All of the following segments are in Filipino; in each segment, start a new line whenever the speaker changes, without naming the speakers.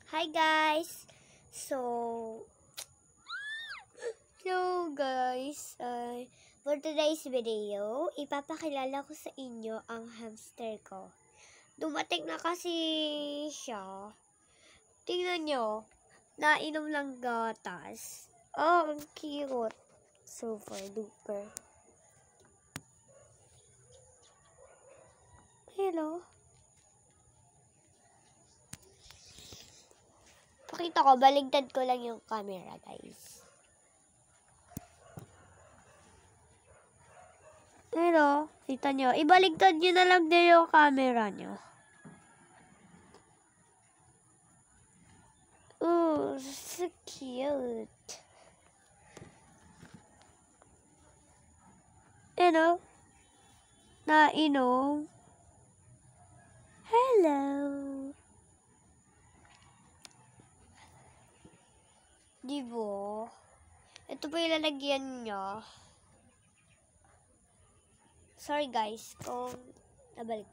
Hi guys! Hello guys! For today's video, ipapakilala ko sa inyo ang hamster ko. Dumating na kasi siya. Tingnan nyo, nainom ng gatas. Oh, ang cute. Super duper. Hello? Pakita ko, baligtad ko lang yung camera guys. Hello, kita nyo. Ibaligtad nyo na lang din yung camera nyo. Ooh, so cute. Hello? Nainom. Hello. Diba? Ito po yung lalagyan niya. Sorry guys, kung nabalik.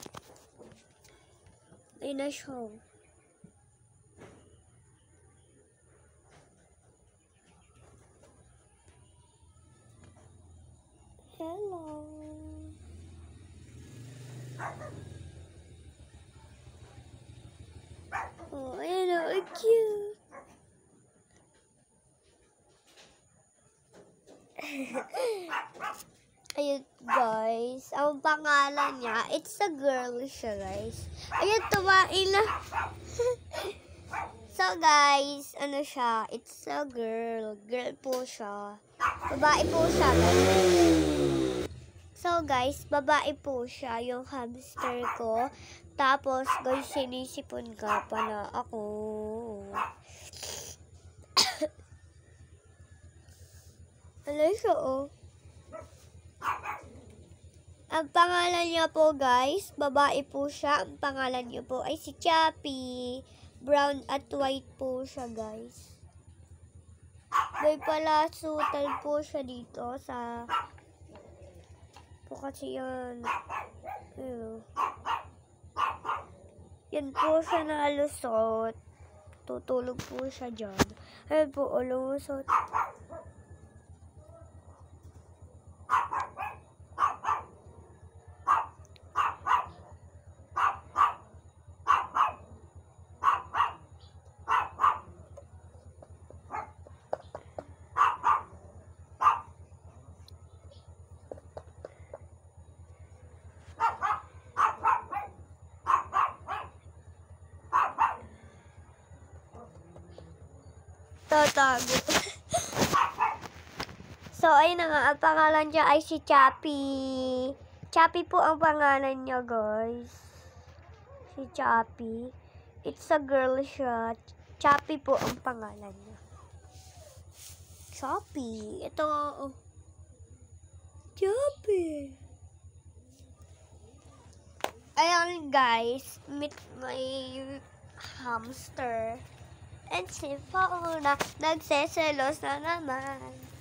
Ayun na siya. Hello. Oh, ayun na, ang cute. Ayun guys, ang pangalan niya, it's a girl siya guys. Ayun, tumain na. So guys, ano siya, it's a girl. Girl po siya. Babae po siya guys. So guys, babae po siya, yung hamster ko. Tapos guys, sinisipon ka pala ako. Ano siya oh? Ang pangalan niya po guys, babae po siya. Ang pangalan niya po ay si Chappy. Brown at white po siya guys. May palasutan po siya dito sa... po kasi yan. Yan po siya nalusot. Tutulog po siya dyan. Ayun po, lumusot. Tatago. So, ayun na nga. Ang pangalan niya ay si Chappy. Chappy po ang pangalan niya, guys. Si Chappy. It's a girl siya. Chappy po ang pangalan niya. Chappy. Ito, oh. Chappy. Ayan, guys. Meet my hamster. And si Fauna, nagseselos na naman.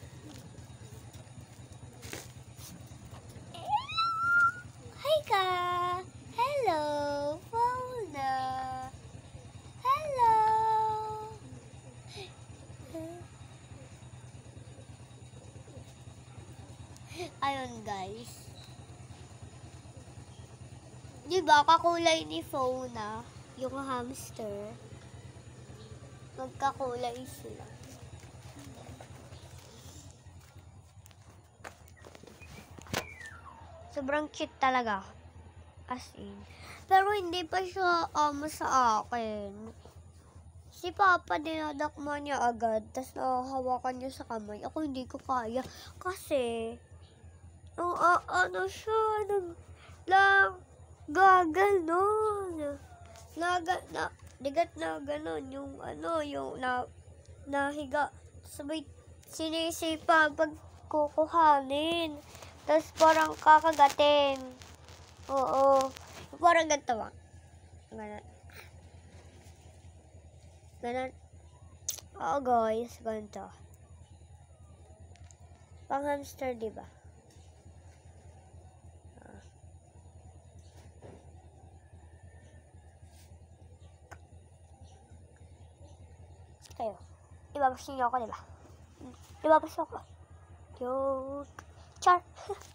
Hi ka! Hello, Fauna! Hello! Ayun guys. Diba kakulay ni Fauna, yung hamster? Magkakulay sila. Sobrang cute talaga. As in. Pero hindi pa siya sa akin. Si Papa dinadakma niya agad. Tapos nahahawakan niya sa kamay. Ako hindi ko kaya. Kasi, ano siya, gaganon. Digat na ganon. Yung nahiga. Sabay, sinisipa pag kukuhanin. Tapos parang kakagatin. Oo. Parang ganito ba? Ganon. Ganon. Oo guys, ganito. Pang hamster, diba? kayo. Ibabas niyo ako, diba? Ibabas ako. Joke. Char.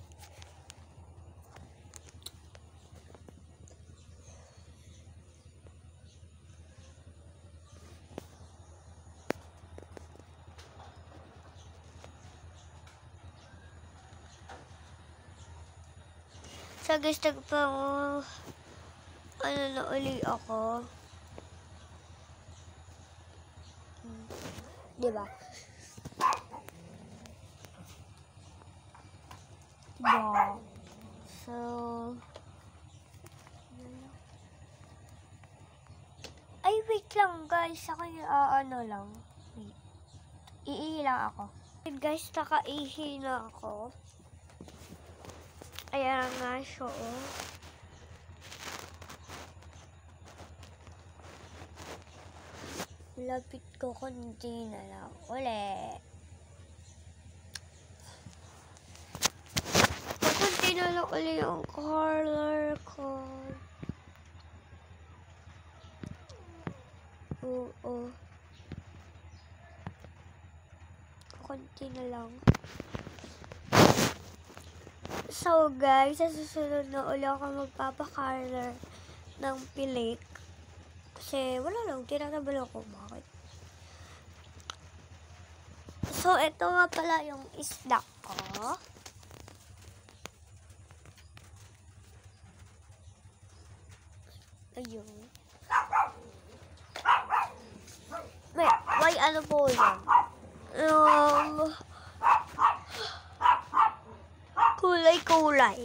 So guys, ano na uli ako. Diba? Diba? So, ay wait lang guys, ako yung ano lang. Wait. Iihi lang ako. Guys, nakaihi na ako. Ayan nga siya, oh. Lapit ko konti na lang. Uli. Konti na lang uli yung color ko. Oo. Konti na lang. So guys, sa susunod na uli ako magpapacolor ng pilik. Kasi wala lang, tinatabal ako. Bakit? So, ito nga pala yung isda ko. Ayun. May ano po yan? Kulay-kulay.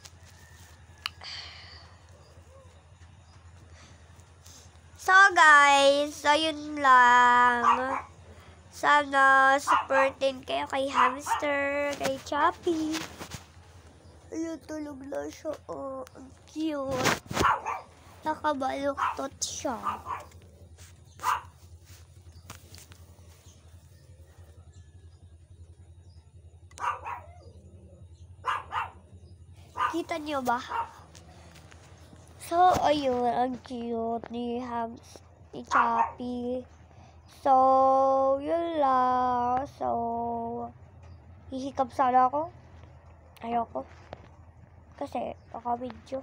So guys, ayun lang. Sana supportin kayo kay Hamster, kay Choppy. Ayun, tulog na siya. Oh, ang cute. Nakabaluktot siya. Kita niyo ba? So, ayun, ang cute ni Choppy. So, yun lang. So, hihikap sana ako. Ayoko. Kasi, naka-video.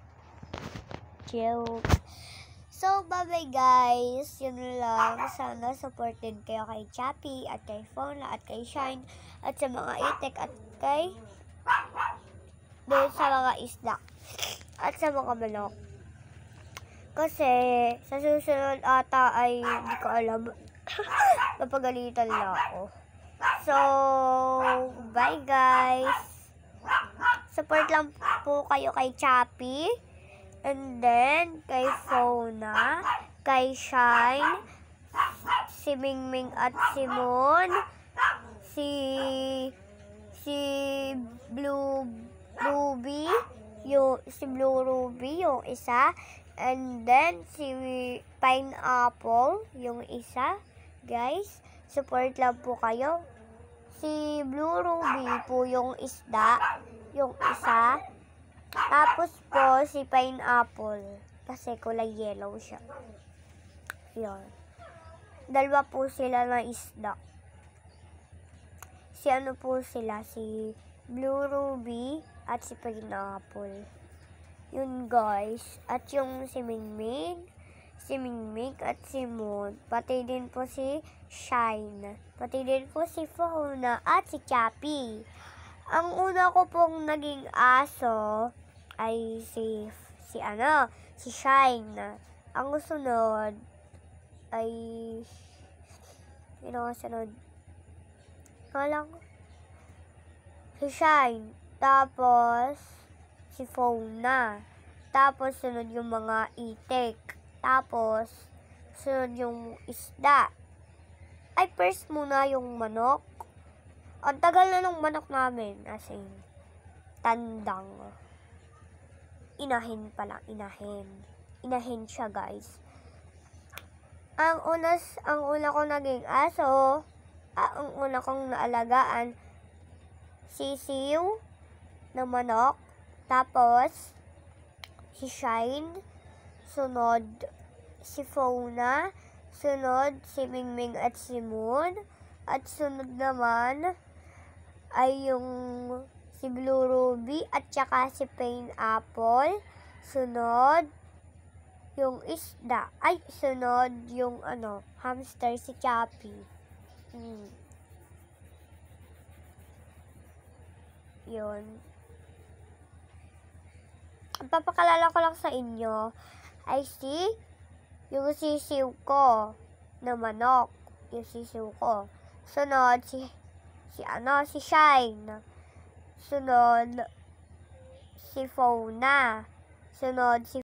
Joke. So, bye-bye guys. Yun lang. Sana supported kayo kay Choppy, at kay Fauna, at kay Shine, at sa mga itik, at kay doon sa mga isda. At sa mga manok. Kasi, sa susunod ata ay, hindi ko alam. Papagalitan na ako. So, bye guys. Support lang po kayo kay Choppy. And then, kay Fauna, kay Shine, si Mingming at si Moon, si Blue Ruby, si Blue Ruby, yung isa. And then, si Pineapple, yung isa. Guys, support lang po kayo. Si Blue Ruby po yung isda, yung isa. Tapos po, si Pineapple, kasi kulay yellow siya. Yun. Dalawa po sila na isda. Si ano po sila, si Blue Ruby at si Pineapple. Yun guys. At yung si Mingming at si Moon. Pati din po si Shine. Pati din po si Fauna at si Choppy. Ang una ko pong naging aso ay si Shine. Ang sunod ay si Shine. Tapos si Fauna. Tapos sunod yung mga itik. Tapos sunod yung isda. Ay, first muna yung manok. Ang tagal na ng manok namin. As in, tandang. Inahin pala. Inahin siya, guys. Ang una kong naging aso, ang una kong naalagaan, sisiw na manok. Tapos, si Shine. Sunod, si Fauna. Sunod, si Mingming at si Moon. At sunod naman ay yung si Blue Ruby at saka si Pineapple. Sunod, yung isda. Ay, sunod yung hamster, si Chappy. Yun. Ang papakalala ko lang sa inyo ay yung sisiw ko na manok. Yung sisiw ko. Sunod, si Shine. Sunod, si Fauna. Sunod, si